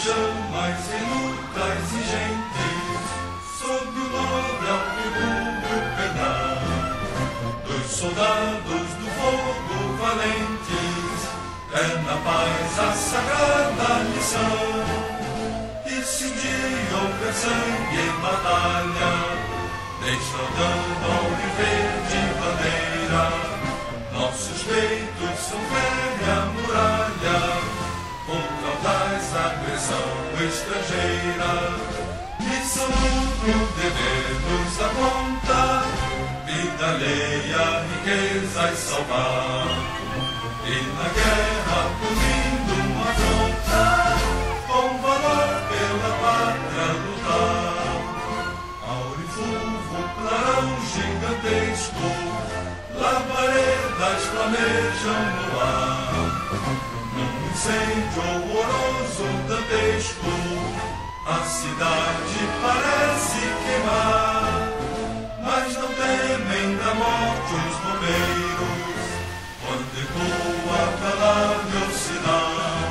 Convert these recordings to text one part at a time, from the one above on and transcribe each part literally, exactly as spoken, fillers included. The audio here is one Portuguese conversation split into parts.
chamas relutas e gentes, sob o nobre alpegurro penal dos soldados do fogo valentes, é na paz a sagrada lição. E se um dia houver sangue em batalha, desfraldando ao verde bandeira, nossos peitos são velha muralha contra audaz agressão estrangeira. Missão no dever nos aponta, vida alheia, riquezas salvar, e na guerra punindo uma afronta, com valor pela pátria lutar. Aurifulvo, clarão gigantesco, labaredas flamejam no ar. Num incêndio horroroso, dantesco, a cidade parece queimar. Mas não temem da morte os bombeiros, quando ecoa calável sinal,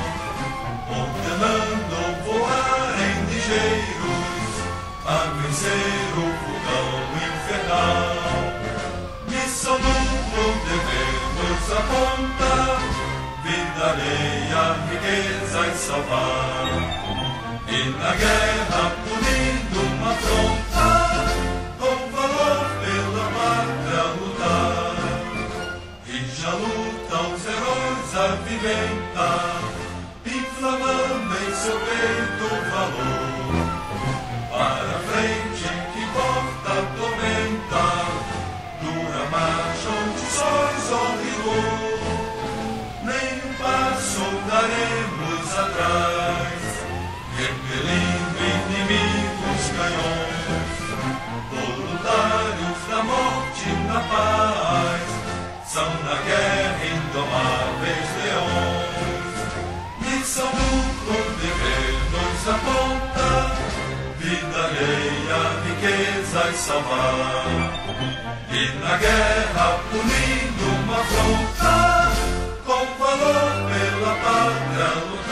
ordenando voarem ligeiros a vencer o fogão infernal. Missão duplo, dever nos aponta, vida alheia, riquezas salvar, e na guerra punindo uma afronta, com valor pela pátria lutar. E já lutam os heróis aviventar, inflamando em seu peito o valor, para a frente que corta a tormenta, dura marcha onde sóis ao rigor. Nem um passo daremos atrás, repelindo inimigos canhões, voluntários da morte na paz, são na guerra indomáveis leões. Missão duplo, dever nos aponta, vida alheia, riquezas salvar, e na guerra punindo uma afronta, com valor pela pátria lutar.